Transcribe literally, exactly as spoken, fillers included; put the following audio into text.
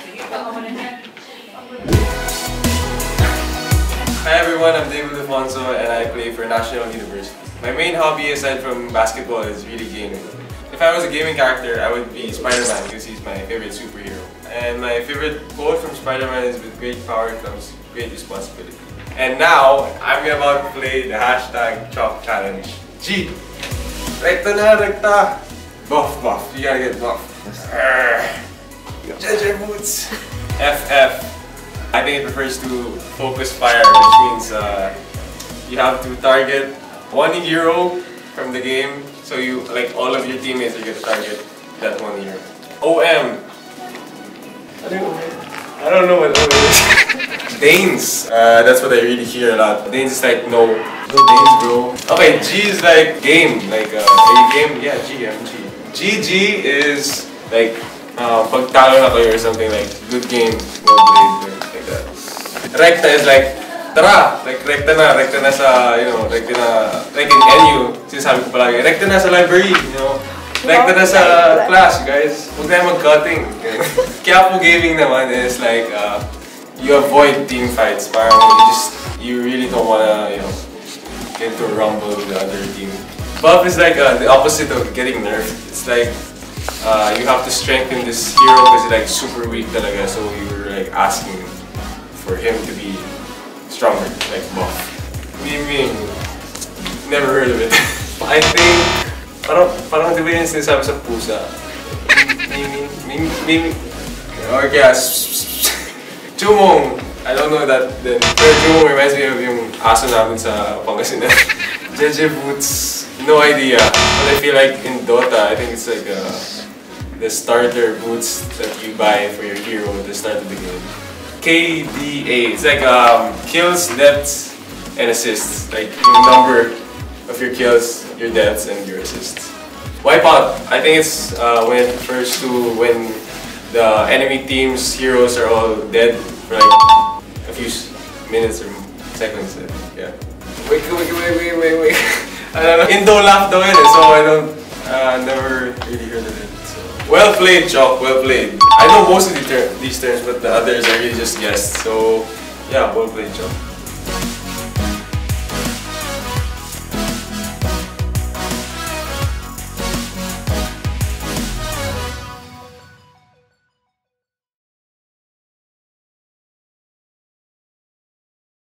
Hi everyone, I'm Ildefonso and I play for National University. My main hobby aside from basketball is really gaming. If I was a gaming character, I would be Spider-Man because he's my favorite superhero. And my favorite quote from Spider-Man is, "With great power comes great responsibility." And now, I'm about to play the hashtag Chalk Challenge. G! Rekta na, rekta! Buff, buff. You gotta get buff. J J Boots! F F. I think it refers to focus fire, which means uh, you have to target one hero from the game. So you, like all of your teammates, are going to target that one hero. O M. I don't know. I don't know what O M is. Danes. Uh, that's what I really hear a lot. Danes is like no, no Danes, bro. Okay, G is like game. Like uh, are you game? Yeah, G. I'm G. G G is like uh, pag talo na kayo or something, like good game, well played, like that. Rekta is like tara, like rekta na, rekta na sa, you know, rekta na, like in N U, sinasabi ko palagi, rekta na sa library, you know, rekta na sa class, guys, huwag tayo mag-cutting. Kaya po gaming naman is like, uh, you avoid team fights, parang you just, you really don't wanna, you know, get into a rumble with the other team. Buff is like uh, the opposite of getting nerfed. It's like, uh, you have to strengthen this hero because he's like super weak talaga, so you're like asking for him to be stronger, like buff. Miming, never heard of it. I think, parang, parang di ba yung sinasabi sa pusa? Miming, miming, miming, or kaya, Chumong. I don't know that then. Pero Chumong reminds me of yung aso namin sa Pangasinan. J J Boots, no idea. But I feel like in Dota, I think it's like uh, the starter boots that you buy for your hero at the start of the game. K D A. It's like um, kills, deaths, and assists. Like yung number of your kills, your deaths, and your assists. Wipeout. I think it's uh, when it refers to when the enemy team's heroes are all dead for like a few minutes or seconds. Yeah. Wait, wait, wait, wait, wait, wait. I don't know. Indo laugh daw yun, so I don't. Uh, never really heard of it. Well played, Chalk, well played. I know most of the ter these terms, but the others I really just guessed. So, yeah, well played, Chalk.